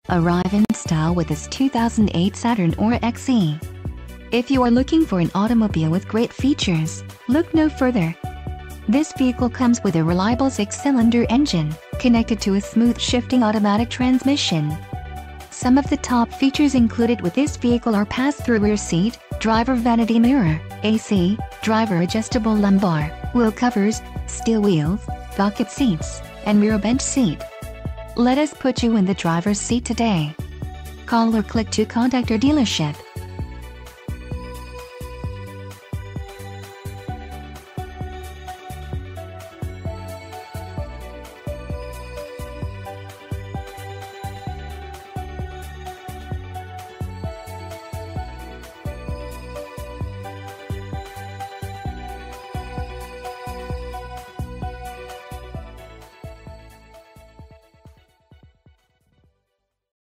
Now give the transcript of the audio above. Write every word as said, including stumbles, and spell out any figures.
Arrive in style with this two thousand eight Saturn Aura X E. If you are looking for an automobile with great features, look no further. This vehicle comes with a reliable six-cylinder engine, connected to a smooth shifting automatic transmission. Some of the top features included with this vehicle are pass-through rear seat, driver vanity mirror, A C, driver adjustable lumbar, wheel covers, steel wheels, bucket seats, and mirror bench seat. Let us put you in the driver's seat today. Call or click to contact our dealership.